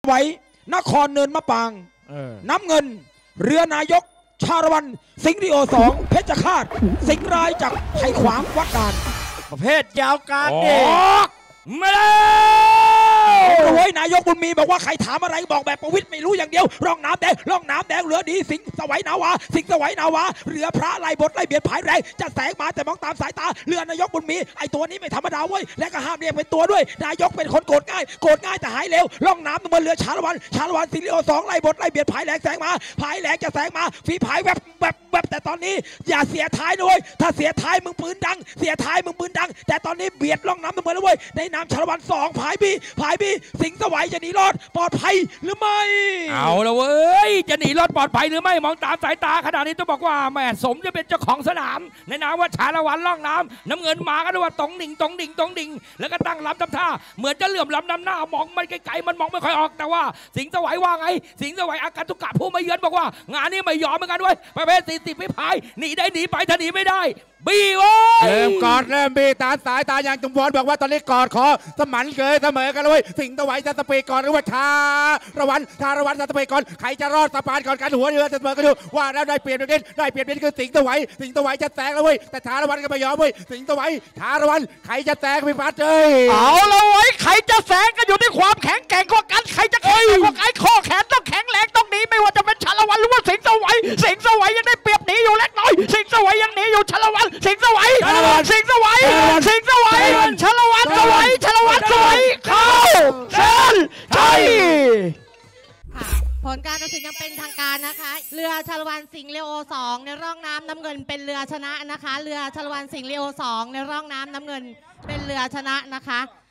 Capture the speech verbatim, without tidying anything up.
ไว้นครเนินมะปางน้ำเงินเรือนายกชาละวันสิงห์ริโอสองเพชรฆาตสิงห์รายจากไผ่ขวางวัดดานประเภทยาวกลางเด็กมาแล้วโอ้ยนายกบุญมีบอกว่าใครถามอะไรบอกแบบประวิตรไม่รู้อย่างเดียวร่องน้ำแดงร่องน้ำแดงเรือดีสิงห์สวัยนาวาสิงห์สวัยนาวาเรือพระไล่บทไล่เบียดผายแรงจะแสงมาแต่มองตามสายตาเรือนายกบุญมีไอตัวนี้ไม่ธรรมดาเว้ยและก็ห้ามเรียกเป็นตัวด้วยนายกเป็นคนโกรธง่ายโกรธง่ายแต่หายเร็วร่องน้ำบนเรือชาละวันชาละวันสิงห์ริโอสองไล่บทไล่เบียดผายแรงแสงมาผายแรงจะแสงมาฝีผายแวบแวบแวบแต่ตอนนี้อย่าเสียท้ายด้วยถ้าเสียท้ายมึงปืนดังเสียท้ายมึงปืนดังแต่ตอนนี้เบียดร่องน้ำบนแล้วเว้ยในน้ำชาละวันสองผายบีผายบีสิงห์สวัยจะหนีรอดปลอดภัยหรือไม่เอาละเว้ยจะหนีรอดปลอดภัยหรือไม่มองตามสายตาขนาดนี้ต้องบอกว่าแม่สมจะเป็นเจ้าของสนามในนามว่าชาละวันล่องน้ำน้ำเงินมากันด้วยว่าตองดิ่งตองดิ่งตองดิ่งแล้วก็ตั้งลำทำท่าเหมือนจะเหลื่อมลำนำหน้ามองมันไกลๆมันมองไม่ค่อยออกแต่ว่าสิงห์สวัยว่าไงสิงห์สวัยอาการตุกกะผู้มาเยือนบอกว่างานนี้ไม่ยอมเหมือนกันด้วยประเภทสี่สิบไม่พายหนีได้หนีไปถ้าหนีไม่ได้บีโว้ยเริ่มกอดเริ่มบีตาสายตาอย่างจุมพรบอกว่าตอนนี้กอดคอสมันเกยเสมอกันเลยสิงห์สวัยจะสปีดก่อนหรือว่าชาละวันชาละวันจะสปีดก่อนใครจะรอดสะพานก่อนกันหัวเรือจะเสมอกันดูว่าแล้วได้เปลี่ยนนิดได้เปลี่ยนนิดคือสิงห์สวัยสิงห์สวัยจะแซงแล้วเว้ยแต่ชาละวันก็ไม่ยอมเว้ยสิงห์สวัยชาละวันใครจะแซงพี่พัดเอ้ยเอาละเว้ยใครจะแซงก็อยู่ที่ความแข็งแกร่งกว่ากันใครจะแข็งแกร่งกว่ากันข้อแขนต้องแข็งแรงต้องหนีไม่ว่าจะเป็นชาละวันหรือว่าสิงห์สวัยสิงห์สวัยยังได้เปรียบหนีอยู่เล็กน้อยสิงห์สวัยยังหนีอยู่ชาละวันสิงห์สวัยสิงห์สวัยสิงห์สวัยชาละวันสวัยชาละวันสวัยเข้าเส้นชัยผลการตัดสินยังเป็นทางการนะคะเรือชาละวันสิงห์ริโอสองในร่องน้ำน้ำเงินเป็นเรือชนะนะคะเรือชาละวันสิงห์ริโอสองในร่องน้ำน้ำเงินเป็นเรือชนะนะคะ